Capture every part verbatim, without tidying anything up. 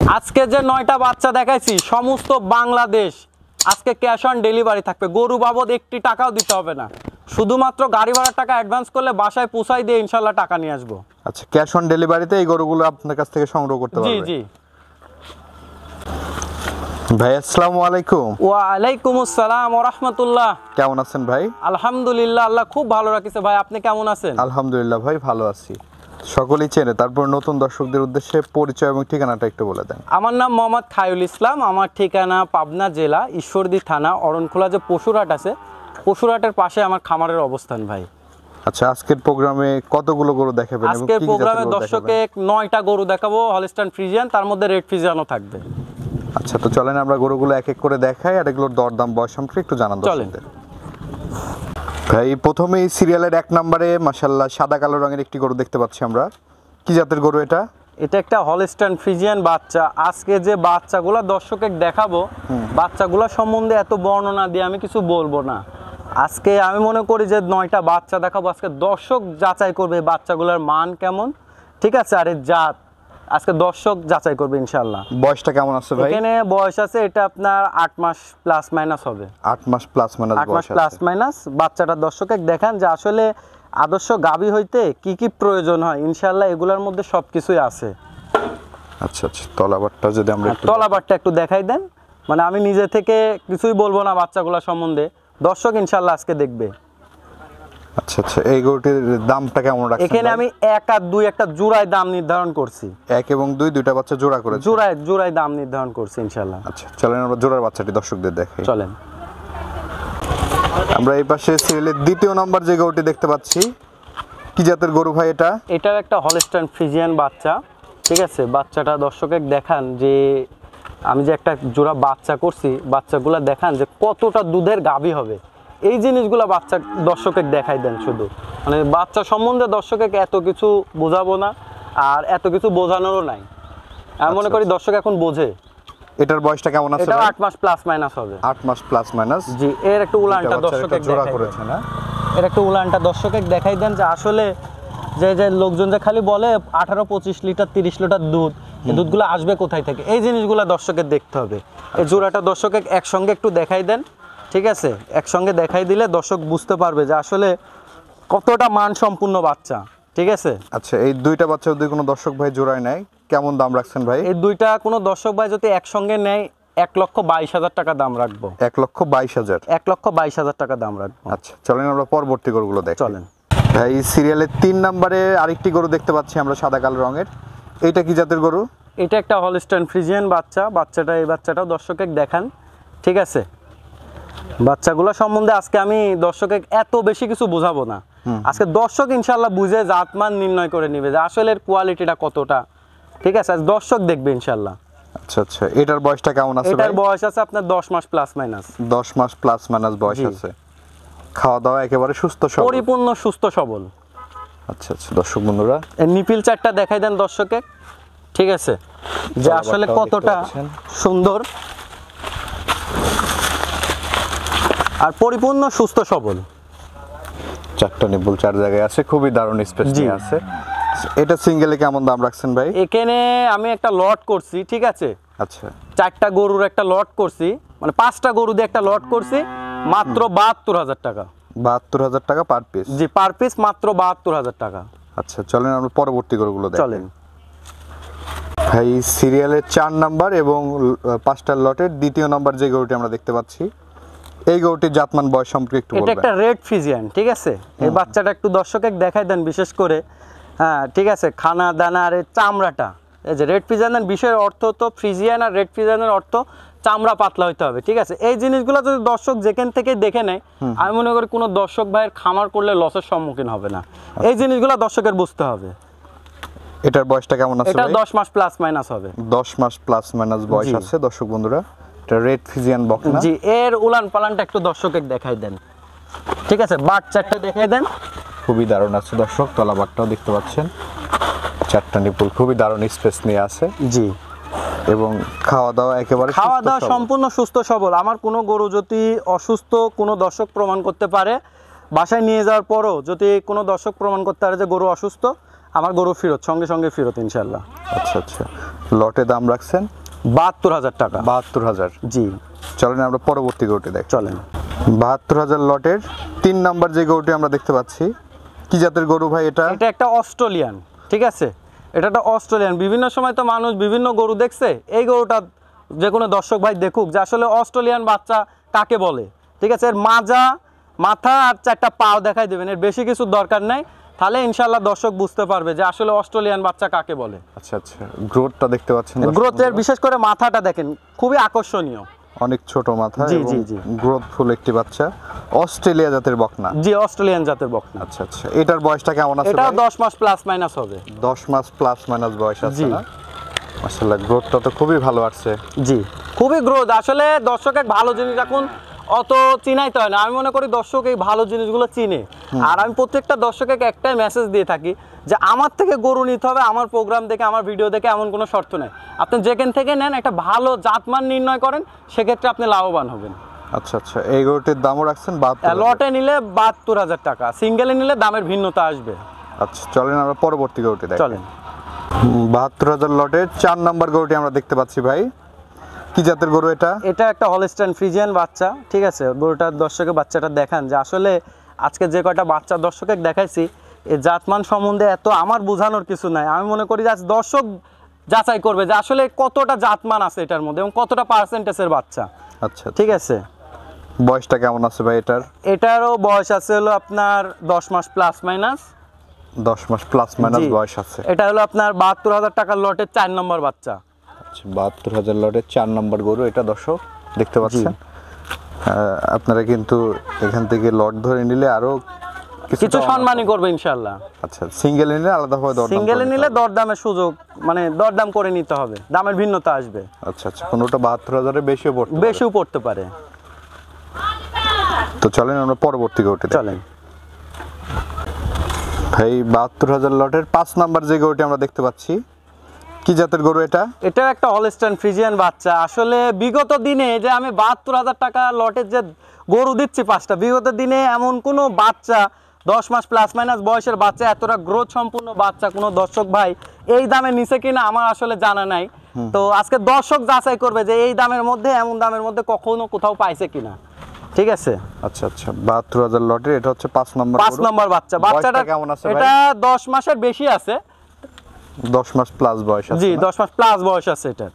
আজকে যে নয়টা বাচ্চা দেখাইছি সমস্ত বাংলাদেশ আজকে ক্যাশ অন ডেলিভারি থাকবে। গরু বাবদ একটি টাকাও দিতে হবে না, শুধুমাত্র গাড়ি ভাড়ার টাকা অ্যাডভান্স করলে বাসায় পৌঁছাই দিয়ে ইনশাল্লাহ টাকা নিয়ে আসবো। আচ্ছা, ক্যাশ অন ডেলিভারিতে এই গরুগুলো আপনার কাছ থেকে সংগ্রহ করতে পারবে? জি জি। ভাই আসসালামু আলাইকুম। ওয়া আলাইকুম আসসালাম ওয়া রাহমাতুল্লাহ। কেমন আছেন ভাই? আলহামদুলিল্লাহ, আল্লাহ খুব ভালো রাখিছে। ভাই আপনি কেমন আছেন? আলহামদুলিল্লাহ ভাই, ভালো আছি। সকলেই চেনে, তারপর নতুন দর্শকদের উদ্দেশ্যে পরিচয় এবং ঠিকানাটা একটু বলে দেন। আমার নাম মোহাম্মদ খায়রুল ইসলাম, আমার ঠিকানা পাবনা জেলা ঈশ্বরদী থানা অরণখোলা যে পশুরহাট আছে, পশুরহাটের পাশে আমার খামারের অবস্থান ভাই। আচ্ছা, আজকের প্রোগ্রামে কতগুলো গরু দেখাবেন? আজকের প্রোগ্রামে দর্শকে নয়টা গরু দেখাবো, হলস্টাইন ফ্রিজিয়ান, তার মধ্যে রেড ফ্রিজিয়ানও থাকবে। আচ্ছা, তো চলেন আমরা গরুগুলো এক এক করে দেখাই আর এগুলোর দরদাম বয়স সম্পর্কে একটু জানান দর্শকদের। ভাই প্রথমেই সিরিয়ালের এক নম্বরে মাশাআল্লাহ সাদা কালো রঙের একটি গরু দেখতে পাচ্ছি আমরা। কি জাতের গরু এটা? এটা একটা হলস্টাইন ফ্রিজিয়ান বাচ্চা। আজকে যে বাচ্চাগুলো দর্শকে দেখাবো, বাচ্চাগুলো সম্বন্ধে এত বর্ণনা দিয়ে আমি কিছু বলবো না। আজকে আমি মনে করি যে নয়টা বাচ্চা দেখাবো, আজকে দর্শক যাচাই করবে বাচ্চাগুলোর মান কেমন, ঠিক আছে, আর এর জাত আজকে দর্শক যাচাই করবে ইনশাআল্লাহ। বয়সটা কেমন আছে ভাই? এখানে বয়স আছে এটা আপনার আট মাস প্লাস মাইনাস হবে। আট মাস প্লাস মাইনাস আট মাস প্লাস মাইনাস। বাচ্চাটা দর্শকে দেখান যে আসলে আদর্শ গাভী হইতে কি কি প্রয়োজন হয়, ইনশাআল্লাহ এগুলোর মধ্যে সবকিছুই আছে। আচ্ছা আচ্ছা, তলাবারটা যদি আমরা একটু তলাবারটা একটু দেখাই দেন। মানে আমি নিজে থেকে কিছুই বলবো না বাচ্চাগুলো সম্বন্ধে, দর্শক ইনশাআল্লাহ আজকে দেখবে। আচ্ছা আচ্ছা, এই গরুটির দামটা কেমন রাখছেন? এখানে আমি এক আর দুই একটা জোড়ায় দাম নির্ধারণ করছি। এক এবং দুই দুইটা বাচ্চা জোড়া করে জোড়ায় জোড়ায় দাম নির্ধারণ করছি ইনশাআল্লাহ। আচ্ছা, চলেন আমরা জোড়ার বাচ্চাটি দর্শকদের দেখাই। চলেন। আমরা এই পাশে সিরিয়ালের দ্বিতীয় নাম্বার যে গরুটি দেখতে পাচ্ছি, কি জাতের গরু ভাই এটা? এটা একটা হলস্টাইন ফ্রিজিয়ান বাচ্চা, ঠিক আছে। বাচ্চাটা দর্শকে দেখান যে আমি যে একটা জোড়া বাচ্চা করছি, বাচ্চাগুলো দেখান যে কতটা দুধের গাভী হবে, এই জিনিসগুলো বাচ্চা দর্শকে দেখাই দেন। শুধু মানে বাচ্চা সম্বন্ধে দর্শকে এত কিছু বোঝাবো না, আর এত কিছু বোঝানোরও নাই। আমি মনে করি দর্শক এখন বোঝে। এটার বয়সটা কেমন আছে? এটা আট মাস প্লাস মাইনাস হবে। আট মাস প্লাস মাইনাস। জি। এর একটু উলানটা দর্শকে জোড়া করেছে না? এর একটু উলানটা দর্শকে দেখাই দেন যে আসলে যে যে লোকজন যে খালি বলে আঠারো পঁচিশ লিটার তিরিশ লিটার দুধ, এই দুধগুলো আসবে কোথায় থেকে, এই জিনিসগুলো দর্শকের দেখতে হবে। এই জোড়াটা দর্শকে একসঙ্গে একটু দেখাই দেন, ঠিক আছে। একসঙ্গে দেখাই দিলে দর্শক বুঝতে পারবে যে আসলে কতটা মান সম্পূর্ণ বাচ্চা, ঠিক আছে। আচ্ছা, এই দুইটা বাচ্চা যদি কোনো দর্শক ভাই জোড়ায় নেয় কেমন দাম রাখছেন ভাই? এই দুইটা কোনো দর্শক ভাই যদি একসঙ্গে নেয় এক লক্ষ বাইশ হাজার টাকা দাম রাখবো। এক লক্ষ বাইশ হাজার? এক লক্ষ বাইশ হাজার টাকা দাম রাখবো। আচ্ছা, চলেন আমরা পরবর্তী গরুগুলো দেখি। চলেন ভাই সিরিয়ালের তিন নম্বরে আরেকটি গরু দেখতে পাচ্ছি আমরা সাদা কালো রঙের। এটা কি জাতের গরু? এটা একটা হলস্টাইন ফ্রিজিয়ান বাচ্চা। বাচ্চাটা এই বাচ্চাটাও দর্শকে দেখান, ঠিক আছে। বাচ্চাগুলো সম্বন্ধে আজকে আমি দর্শকে এত বেশি কিছু বোঝাবো না। আজকে দর্শক ইনশাআল্লাহ বুঝে জাতমান নির্ণয় করে নিবে যে আসলে এর কোয়ালিটিটা কতটা, ঠিক আছে। আজ দর্শক দেখবে ইনশাআল্লাহ। আচ্ছা আচ্ছা, এটার বয়সটা কেমন আছে? এটার বয়স আছে আপনার দশ মাস প্লাস মাইনাস। দশ মাস প্লাস মাইনাস বয়স আছে। খাওয়া দাওয়া একেবারে সুস্থ সবল, পরিপূর্ণ সুস্থ সবল। আচ্ছা আচ্ছা, দর্শক বন্ধুরা এই নিপিল চারটা দেখাই দেন দর্শকে, ঠিক আছে, যে আসলে কতটা সুন্দর আর পরিপূর্ণ সুস্থ সবল। চারটা নিপুল চার জায়গায় আছে, খুবই দারুণ স্পেস নিয়ে আছে। এটা সিঙ্গেলে কেমন দাম রাখছেন ভাই? এখানে আমি একটা লট করছি, ঠিক আছে। আচ্ছা, চারটা গরুর একটা লট করছি, মানে পাঁচটা গরু দিয়ে একটা লট করছি, মাত্র বাহাত্তর হাজার টাকা। বাহাত্তর হাজার টাকা পার পিস? জি, পার পিস মাত্র বাহাত্তর হাজার টাকা। আচ্ছা, চলেন আমরা পরবর্তী গরুগুলো দেখি। চলেন ভাই সিরিয়ালের চার নাম্বার এবং পাঁচটা লটের দ্বিতীয় নাম্বার যে গরুটি আমরা দেখতে পাচ্ছি, এই গরুটির জাতমান বয়স সম্পর্কে একটু বলবেন? এটা একটা রেড ফ্রিজিয়ান, ঠিক আছে। এই বাচ্চাটা একটু দর্শকে দেখাই দেন বিশেষ করে, হ্যাঁ, ঠিক আছে। খানা দানা আর চামড়াটা, এই যে রেড ফ্রিজিয়ানের বিষয়ের অর্থ তো ফ্রিজিয়ান আর রেড ফ্রিজিয়ানের অর্থ চামড়া পাতলা হইতে হবে, ঠিক আছে। এই জিনিসগুলো যদি দর্শক যেখান থেকে দেখে নেয়, আমি মনে করি কোনো দর্শক ভাইয়ের খামার করলে লসের সম্মুখীন হবে না। এই জিনিসগুলো দর্শকের বুঝতে হবে। এটার বয়সটা কেমন আছে? এটা দশ মাস প্লাস মাইনাস হবে। দশ মাস প্লাস মাইনাস বয়স আছে দর্শক বন্ধুরা। এটা রেড ফ্রিজিয়ান বকনা। জি। এর উলান পালানটা একটু দর্শকে দেখাই দেন, ঠিক আছে। বাচ্চাটা দেখাই দেন, খুবই দারুণ আছে দর্শক। তলাবারটাও দেখতে পাচ্ছেন, চারটা নিপুল খুবই দারুণ স্পেস নিয়ে আছে। জি। এবং খাওয়া দাওয়া একেবারে খাওয়া দাওয়া সম্পূর্ণ সুস্থ সবল। আমার কোনো গরু যদি অসুস্থ কোনো দর্শক প্রমাণ করতে পারে, বাসায় নিয়ে যাওয়ার পরও যদি কোনো দর্শক প্রমাণ করতে পারে যে গরু অসুস্থ, আমার গরু ফেরত, সঙ্গে সঙ্গে ফেরত ইনশাআল্লাহ। আচ্ছা আচ্ছা, লটে দাম রাখছেন বাহাত্তর হাজার টাকা। বাহাত্তর হাজার। জি চলেন আমরা পরবর্তী গরুটি দেখ। চলেন। বাহাত্তর হাজার লটের তিন নাম্বার যে গরুটি আমরা দেখতে পাচ্ছি, কি জাতের গরু ভাই এটা? এটা একটা অস্ট্রেলিয়ান, ঠিক আছে, এটা একটা অস্ট্রেলিয়ান। বিভিন্ন সময় তো মানুষ বিভিন্ন গরু দেখছে, এই গরুটা যে কোনো দর্শক ভাই দেখুক যে আসলে অস্ট্রেলিয়ান বাচ্চা কাকে বলে। ঠিক আছে, এর মাজা, মাথা আর চারটা পাও দেখাই দেবেন, এর বেশি কিছু দরকার নাই, তাহলে ইনশাল্লাহ দর্শক বুঝতে পারবে যে আসলে অস্ট্রেলিয়ান বাচ্চা কাকে বলে। আচ্ছা আচ্ছা, গ্রোথটা দেখতে পাচ্ছেন, গ্রোথের বিশেষ করে মাথাটা দেখেন খুবই আকর্ষণীয়, অনেক ছোট মাথা। জি জি জি, গ্রোথফুল একটি বাচ্চা, অস্ট্রেলিয়া জাতের বকনা। জি, অস্ট্রেলিয়ান জাতের বকনা। আচ্ছা আচ্ছা, এটার বয়সটা কেমন আছে? এটা দশ মাস প্লাস মাইনাস হবে। দশ মাস প্লাস মাইনাস বয়স আছে না? মাশাআল্লাহ, গ্রোথটা তো খুবই ভালো আসছে। জি, খুবই গ্রোথ। আসলে দর্শক এক ভালো জিনিস এখন অত চিনাইতে হয় না, আমি মনে করি দর্শক এই ভালো জিনিসগুলো চিনে। আর আমি প্রত্যেকটা দর্শককে একটাই মেসেজ দিয়ে থাকি যে আমার থেকে গরু নিতে হবে, আমার প্রোগ্রাম দেখে, আমার ভিডিও দেখে এমন কোনো শর্ত নেই। আপনি যেখান থেকে নেন একটা ভালো জাতমান নির্ণয় করেন, সেক্ষেত্রে আপনি লাভবান হবেন। আচ্ছা আচ্ছা, এই গরুটির দামও রাখছেন বাহাত্তর? লটে নিলে বাহাত্তর হাজার টাকা, সিঙ্গেলে নিলে দামের ভিন্নতা আসবে। আচ্ছা, চলেন আমরা পরবর্তী গরুটি দেখি। চলেন। বাহাত্তর হাজার লটের চার নাম্বার গরুটি আমরা দেখতে পাচ্ছি ভাই, কি জাতের গরু এটা? এটা একটা হলস্টাইন ফ্রিজিয়ান বাচ্চা, ঠিক আছে। গরুটার দর্শকের বাচ্চাটা দেখান যে আসলে আজকে যে কয়টা বাচ্চা দর্শকে দেখাইছি, এই জাতমান সম্বন্ধে এত আমার বোঝানোর কিছু নাই। আমি মনে করি যে আজ দর্শক যাচাই করবে যে আসলে কতটা জাতমান আছে এটার মধ্যে এবং কতটা পার্সেন্টেজের বাচ্চা। আচ্ছা, ঠিক আছে। বয়সটা কেমন আছে ভাই এটার? এটারও বয়স আছে হলো আপনার দশ মাস প্লাস মাইনাস। দশ মাস প্লাস মাইনাস বয়স আছে। এটা হলো আপনার বাহাত্তর হাজার টাকার লটের চার নম্বর বাচ্চা। আচ্ছা, বাহাত্তর হাজার লটের চার নম্বর গরু এটা দর্শক দেখতে পাচ্ছেন। আপনারা কিন্তু এখান থেকে লট ধরে নিলে আরো কিছু সম্মানই করবে ইনশাআল্লাহ। আচ্ছা, সিঙ্গেল নিলে আলাদাভাবে দরদাম, সিঙ্গেলে নিলে দরদামের সুযোগ, মানে দরদাম করে নিতে হবে, দামের ভিন্নতা আসবে। আচ্ছা আচ্ছা, কোনোটা বাহাত্তর হাজারের বেশিও পড়তে পারে। বেশিও পড়তে পারে। তো চলেন আমরা পরবর্তী গরুটি চলেন ভাই। বাহাত্তর হাজার লটের পাঁচ নাম্বার যে গরুটি আমরা দেখতে পাচ্ছি, কি জাতের গরু এটা? এটা একটা হলস্টাইন ফ্রিজিয়ান বাচ্চা। আসলে বিগত দিনে যে আমি বাহাত্তর হাজার টাকা লটের যে গরু দিচ্ছি পাঁচটা, বিগত দিনে এমন কোনো বাচ্চা দশ মাস প্লাস মাইনাস বয়সের বাচ্চা, এতটা গ্রোথ সম্পূর্ণ বাচ্চা কোনো দর্শক ভাই এই দামে নিচে কিনা আমার আসলে জানা নাই। তো আজকে দর্শক যাচাই করবে যে এই দামের মধ্যে, এমন দামের মধ্যে কখনো কোথাও পাইছে কিনা। ঠিক আছে। আচ্ছা আচ্ছা, বাহাত্তর হাজার লটের এটা হচ্ছে পাঁচ নম্বর পাঁচ নম্বর বাচ্চা। বাচ্চাটা কেমন আছে? এটা দশ মাসের বেশি আছে। দশ মাস প্লাস বয়স আছে। জি, দশ মাস প্লাস বয়স আছে এটা।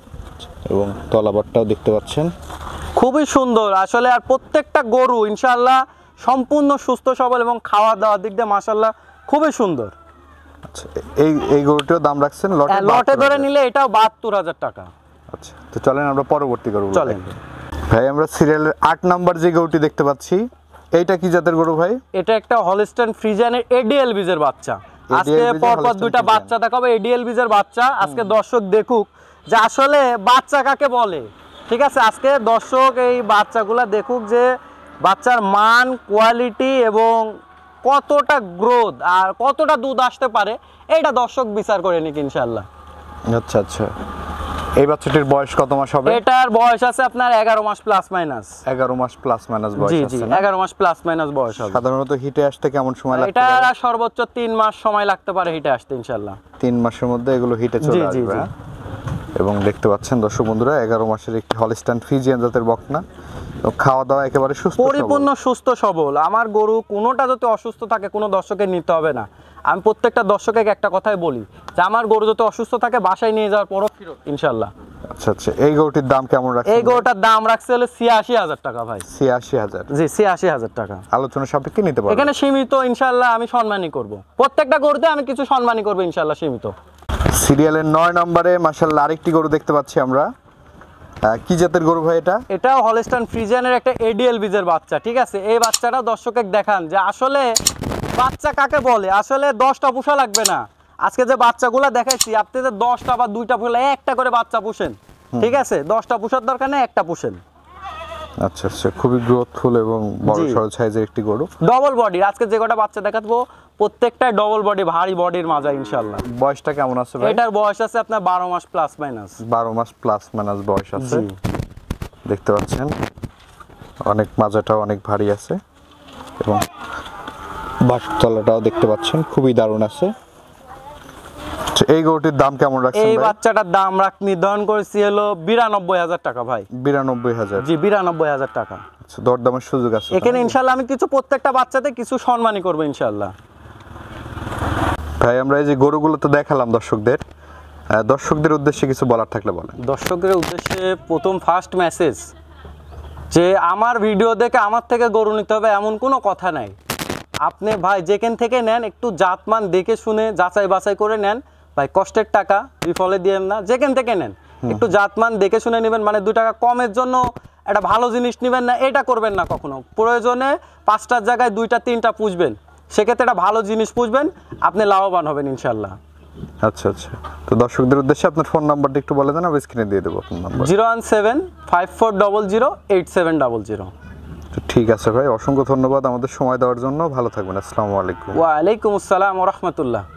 এবং তলাবারটাও দেখতে পাচ্ছেন, খুবই সুন্দর আসলে। আর প্রত্যেকটা গরু ইনশাআল্লাহ সম্পূর্ণ সুস্থ সবল এবং খাওয়া দাওয়ার দিক দিয়ে মাশাআল্লাহ খুবই সুন্দর। আচ্ছা, এই এই গরুটিও দাম রাখছেন লটে? লটে ধরে নিলে এটাও বাহাত্তর হাজার টাকা। আচ্ছা, তো চলেন আমরা পরবর্তী গরু চলেন ভাই। আমরা সিরিয়ালের আট নাম্বার যে গরুটি দেখতে পাচ্ছি, এইটা কি জাতের গরু ভাই? এটা একটা হলস্টাইন ফ্রিজিয়ানের এডিএল বীজের বাচ্চা। আজকে পরপর দুইটা বাচ্চা দেখাবো এডিএল বীজের বাচ্চা। আজকে দর্শক দেখুক যে আসলে বাচ্চা কাকে বলে। ঠিক আছে, আজকে দর্শক এই বাচ্চাগুলা দেখুক যে বাচ্চার মান, কোয়ালিটি এবং কতটা গ্রোথ আর কতটা দুধ আসতে পারে, এইটা দর্শক বিচার করে নিক ইনশাআল্লাহ। আচ্ছা আচ্ছা, এই বাচ্চাটির বয়স কত মাস হবে? এটার বয়স আছে আপনার এগারো মাস প্লাস মাইনাস। এগারো মাস প্লাস মাইনাস বয়স জি আছে জি, না? এগারো মাস প্লাস মাইনাস বয়স হবে। সাধারণত হিটে আসতে কেমন সময় লাগতে এটা পারে? সর্বোচ্চ তিন মাস সময় লাগতে পারে হিটে আসতে ইনশাআল্লাহ। তিন মাসের মধ্যে এগুলো হিটে চলে আসবে। এবং দেখতে পাচ্ছেন দর্শক বন্ধুরা, এগারো মাসের একটি হলস্টাইন ফ্রিজিয়ান জাতের বকনা, খাওয়া দাওয়া একেবারে সুস্থ, পরিপূর্ণ সুস্থ সবল। আমার গরু কোনোটা যদি অসুস্থ থাকে কোনো দর্শকের নিতে হবে না। আমি প্রত্যেকটা দর্শকের একটা কথাই বলি যে আমার গরু যদি অসুস্থ থাকে বাসায় নিয়ে যাওয়ার পরও ফিরত ইনশাআল্লাহ। আচ্ছা আচ্ছা, এই গরুটির দাম কেমন রাখছেন? এই গরুটার দাম রাখছে হলো ছিয়াশি হাজার টাকা ভাই। ছিয়াশি হাজার? জি, ছিয়াশি হাজার টাকা। আলোচনা সাপেক্ষে নিতে পারবেন। এখানে সীমিত ইনশাআল্লাহ, আমি সম্মানই করব। প্রত্যেকটা গরুতে আমি কিছু সম্মানই করব ইনশাআল্লাহ, সীমিত। সিরিয়ালের নয় নম্বরে মাশাআল্লাহ আরেকটি গরু দেখতে পাচ্ছি আমরা, কি জাতের গরু ভাই এটা? এটাও হলস্টাইন ফ্রিজিয়ানের একটা এডিএল বীজের বাচ্চা। ঠিক আছে, এই বাচ্চাটা দর্শকে দেখান যে আসলে বাচ্চা কাকে বলে। আসলে দশটা পোষা লাগবে না। আজকে যে বাচ্চাগুলো দেখাইছি, আপনি যে দশটা বা দুইটা পোষলে একটা করে বাচ্চা পুষেন। ঠিক আছে, দশটা পোষার দরকার নেই, একটা পুষেন। আচ্ছা আচ্ছা, খুবই গ্রোথফুল এবং বড় সড় সাইজের একটি গরু, ডবল বডি। আজকে যে কটা বাচ্চা দেখাবো প্রত্যেকটাই ডবল বডি, ভারী বডির মাজা ইনশাআল্লাহ। বয়সটা কেমন আছে ভাই? এটার বয়স আছে আপনার বারো মাস প্লাস মাইনাস। বারো মাস প্লাস মাইনাস বয়স আছে। দেখতে পাচ্ছেন অনেক মাজাটাও অনেক ভারী আছে এবং বাসতলাটাও দেখতে পাচ্ছেন খুবই দারুণ আছে। আচ্ছা এই গরুটির দাম কেমন রাখছেন এই ভাই? বাচ্চাটার দাম রাখ নির্ধারণ করেছি হলো বিরানব্বই হাজার টাকা ভাই। বিরানব্বই হাজার। জি বিরানব্বই হাজার টাকা। আচ্ছা দরদামের সুযোগ আছে এখানে ইনশাল্লাহ আমি কিছু প্রত্যেকটা বাচ্চাতে কিছু সম্মানই করবো ইনশাল্লাহ। ভাই আমরা এই যে গরুগুলো তো দেখালাম দর্শকদের, আহ, দর্শকদের উদ্দেশ্যে কিছু বলার থাকলে বলেন। দর্শকদের উদ্দেশ্যে প্রথম ফার্স্ট মেসেজ যে আমার ভিডিও দেখে আমার থেকে গরু নিতে হবে এমন কোনো কথা নাই। আপনি ভাই যেখান থেকে নেন একটু জাতমান দেখে শুনে যাচাই বাছাই করে নেন ভাই, কষ্টের টাকা বিফলে দিয়েন না। যেখান থেকে নেন একটু জাতমান দেখে শুনে নেবেন, মানে দু টাকা কমের জন্য একটা ভালো জিনিস নেবেন না, এটা করবেন না কখনো। প্রয়োজনে পাঁচটার জায়গায় দুইটা তিনটা পুষবেন, সেক্ষেত্রে একটা ভালো জিনিস পুষবেন, আপনি লাভবান হবেন ইনশাল্লাহ। আচ্ছা আচ্ছা, তো দর্শকদের উদ্দেশ্যে আপনার ফোন নাম্বারটা একটু বলে দেন, আমি স্ক্রিনে দিয়ে দেবো আপনার number. Zero one seven five four double zero eight seven double zero. তো ঠিক আছে ভাই, অসংখ্য ধন্যবাদ আমাদের সময় দেওয়ার জন্য। ভালো থাকবেন, আসসালামু আলাইকুম। ওয়ালাইকুম আসসালাম ওয়া রাহমাতুল্লাহ।